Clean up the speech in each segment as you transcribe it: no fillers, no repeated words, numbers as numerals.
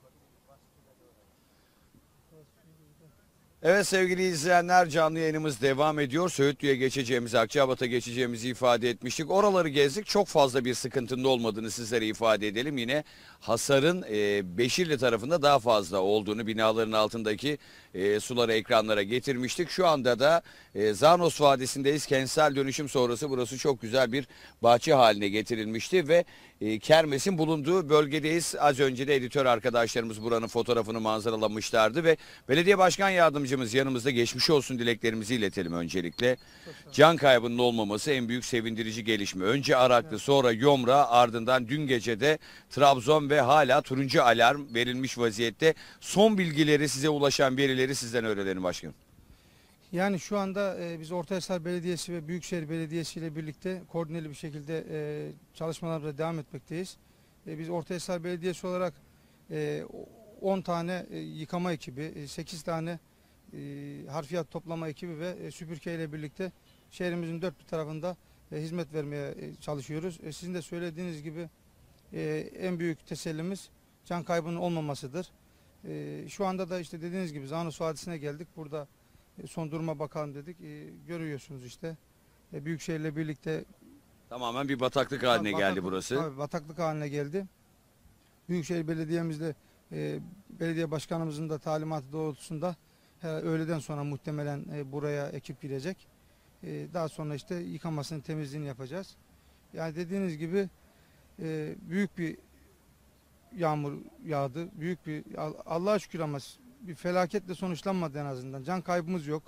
Evet sevgili izleyenler, canlı yayınımız devam ediyor. Söğütlü'ye geçeceğimizi, Akçabat'a geçeceğimizi ifade etmiştik. Oraları gezdik. Çok fazla bir sıkıntının olmadığını sizlere ifade edelim. Yine hasarın Beşirli tarafında daha fazla olduğunu, binaların altındaki suları ekranlara getirmiştik. Şu anda da Zanos Vadisi'ndeyiz. Kentsel dönüşüm sonrası burası çok güzel bir bahçe haline getirilmişti ve kermesin bulunduğu bölgedeyiz. Az önce de editör arkadaşlarımız buranın fotoğrafını manzaralamışlardı ve belediye başkan yardımcımız yanımızda, geçmiş olsun dileklerimizi iletelim öncelikle. Can kaybının olmaması en büyük sevindirici gelişme. Önce Araklı, sonra Yomra, ardından dün gece de Trabzon ve hala turuncu alarm verilmiş vaziyette. Son bilgileri, size ulaşan verileri sizden öğrenelim başkanım. Yani şu anda biz Ortahisar Belediyesi ve Büyükşehir Belediyesi ile birlikte koordineli bir şekilde çalışmalarımıza devam etmekteyiz. Biz Ortahisar Belediyesi olarak 10 tane yıkama ekibi, 8 tane harfiyat toplama ekibi ve süpürge ile birlikte şehrimizin dört bir tarafında hizmet vermeye çalışıyoruz. Sizin de söylediğiniz gibi en büyük tesellimiz can kaybının olmamasıdır. Şu anda da işte dediğiniz gibi Zanos Vadisi'ne geldik. Burada son duruma bakalım dedik. Görüyorsunuz işte. Büyükşehir'le birlikte Tamamen bir bataklık haline geldi burası. Tabii, bataklık haline geldi. Büyükşehir Belediye'mizde belediye başkanımızın da talimatı doğrultusunda öğleden sonra muhtemelen buraya ekip girecek. Daha sonra işte yıkamasını, temizliğini yapacağız. Yani dediğiniz gibi büyük bir yağmur yağdı. Büyük bir, Allah'a şükür, ama bir felaketle sonuçlanmadı en azından. Can kaybımız yok.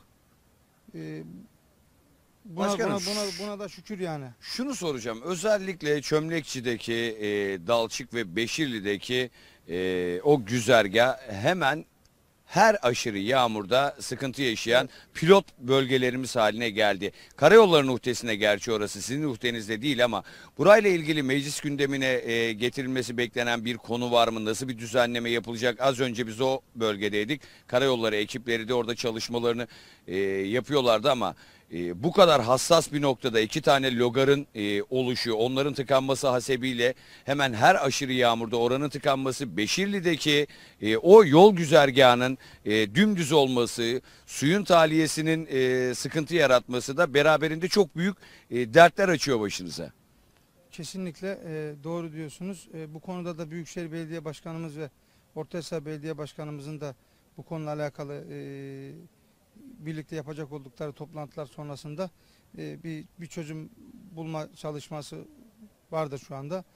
Başkanım, Buna da şükür yani. Şunu soracağım. Özellikle Çömlekçi'deki, Dalçık ve Beşirli'deki o güzergah hemen her aşırı yağmurda sıkıntı yaşayan pilot bölgelerimiz haline geldi. Karayollarının uhdesine, gerçi orası sizin uhdenizde değil, ama burayla ilgili meclis gündemine getirilmesi beklenen bir konu var mı? Nasıl bir düzenleme yapılacak? Az önce biz o bölgedeydik. Karayolları ekipleri de orada çalışmalarını yapıyorlardı ama bu kadar hassas bir noktada iki tane logarın oluşu, onların tıkanması hasebiyle hemen her aşırı yağmurda oranın tıkanması, Beşirli'deki o yol güzergahının dümdüz olması, suyun tahliyesinin sıkıntı yaratması da beraberinde çok büyük dertler açıyor başınıza. Kesinlikle doğru diyorsunuz. Bu konuda da Büyükşehir Belediye Başkanımız ve Ortahisar Belediye Başkanımızın da bu konuyla alakalı birlikte yapacak oldukları toplantılar sonrasında bir çözüm bulma çalışması vardır şu anda.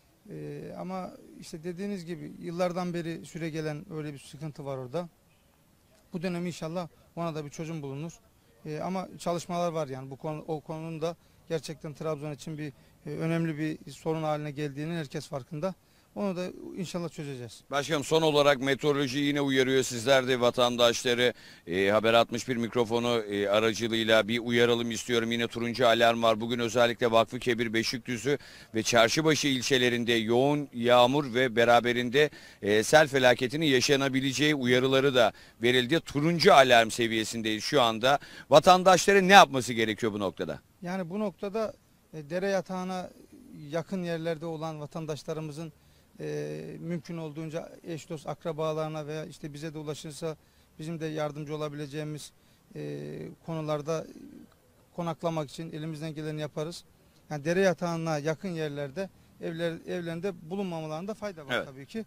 Ama işte dediğiniz gibi yıllardan beri süre gelen öyle bir sıkıntı var orada. Bu dönem inşallah ona da bir çözüm bulunur. Ama çalışmalar var yani o konunun da gerçekten Trabzon için bir önemli bir sorun haline geldiğinin herkes farkında. Onu da inşallah çözeceğiz. Başkanım, son olarak meteoroloji yine uyarıyor. Sizler de vatandaşları Haber 61 mikrofonu aracılığıyla bir uyaralım istiyorum. Yine turuncu alarm var. Bugün özellikle Vakfıkebir, Beşikdüzü ve Çarşıbaşı ilçelerinde yoğun yağmur ve beraberinde sel felaketinin yaşanabileceği uyarıları da verildi. Turuncu alarm seviyesindeyiz şu anda. Vatandaşların ne yapması gerekiyor bu noktada? Yani bu noktada dere yatağına yakın yerlerde olan vatandaşlarımızın mümkün olduğunca eş dost akrabalarına veya işte bize de ulaşırsa bizim de yardımcı olabileceğimiz konularda konaklamak için elimizden geleni yaparız. Yani dere yatağına yakın yerlerde evlerinde bulunmamalarında fayda var, evet, tabii ki.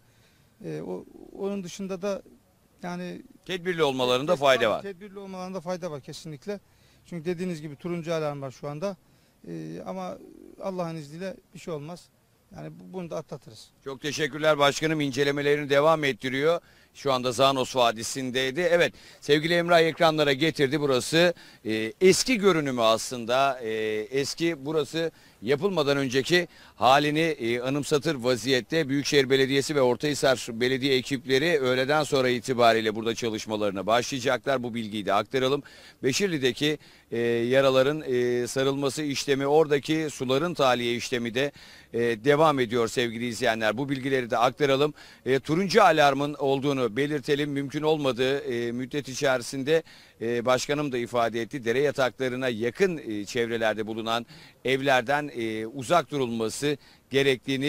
Onun dışında da yani tedbirli olmalarında fayda var. Tedbirli olmalarında fayda var kesinlikle. Çünkü dediğiniz gibi turuncu alarm var şu anda. Ama Allah'ın izniyle bir şey olmaz. Yani bunu da atlatırız. Çok teşekkürler başkanım. İncelemelerini devam ettiriyor. Şu anda Zanos Vadisi'ndeydi. Evet, sevgili Emrah ekranlara getirdi. Burası eski görünümü aslında. Eski, burası yapılmadan önceki halini anımsatır vaziyette. Büyükşehir Belediyesi ve Ortahisar Belediye ekipleri öğleden sonra itibariyle burada çalışmalarına başlayacaklar. Bu bilgiyi de aktaralım. Beşirli'deki yaraların sarılması işlemi, oradaki suların tahliye işlemi de devam ediyor sevgili izleyenler. Bu bilgileri de aktaralım. Turuncu alarmın olduğunu belirtelim. Mümkün olmadığı müddet içerisinde başkanım da ifade etti. Dere yataklarına yakın çevrelerde bulunan evlerden uzak durulması gerektiğini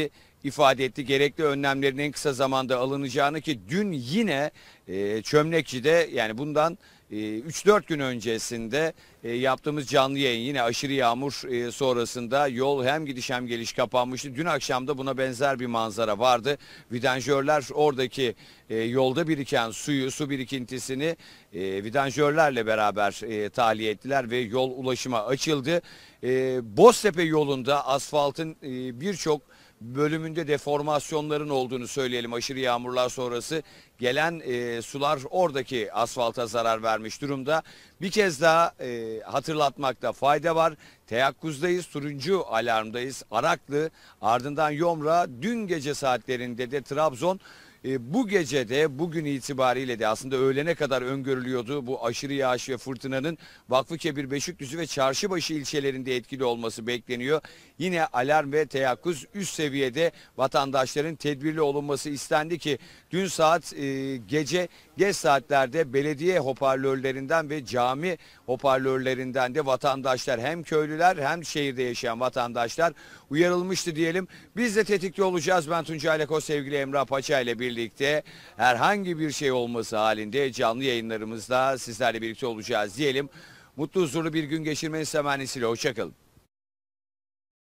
ifade etti. Gerekli önlemlerin en kısa zamanda alınacağını, ki dün yine Çömlekçi'de, yani bundan 3-4 gün öncesinde yaptığımız canlı yayın, yine aşırı yağmur sonrasında yol hem gidiş hem geliş kapanmıştı. Dün akşam da buna benzer bir manzara vardı. Vidanjörler oradaki yolda biriken su birikintisini vidanjörlerle beraber tahliye ettiler ve yol ulaşıma açıldı. Boztepe yolunda asfaltın birçok bölümünde deformasyonların olduğunu söyleyelim. Aşırı yağmurlar sonrası gelen sular oradaki asfalta zarar vermiş durumda. Bir kez daha hatırlatmakta fayda var. Teyakkuzdayız, turuncu alarmdayız. Araklı, ardından Yomra, dün gece saatlerinde de Trabzon. Bu gece de, bugün itibariyle de aslında öğlene kadar öngörülüyordu bu aşırı yağış ve fırtınanın Vakfıkebir, Beşikdüzü ve Çarşıbaşı ilçelerinde etkili olması bekleniyor. Yine alarm ve teyakkuz üst seviyede, vatandaşların tedbirli olunması istendi ki dün saat gece geç saatlerde belediye hoparlörlerinden ve cami hoparlörlerinden de vatandaşlar, hem köylüler hem şehirde yaşayan vatandaşlar uyarılmıştı diyelim. Biz de tetikte olacağız. Ben Tuncay Leko, sevgili Emrah Paça ile birlikte herhangi bir şey olması halinde canlı yayınlarımızda sizlerle birlikte olacağız diyelim. Mutlu, huzurlu bir gün geçirmeniz temennisiyle. Hoşçakalın.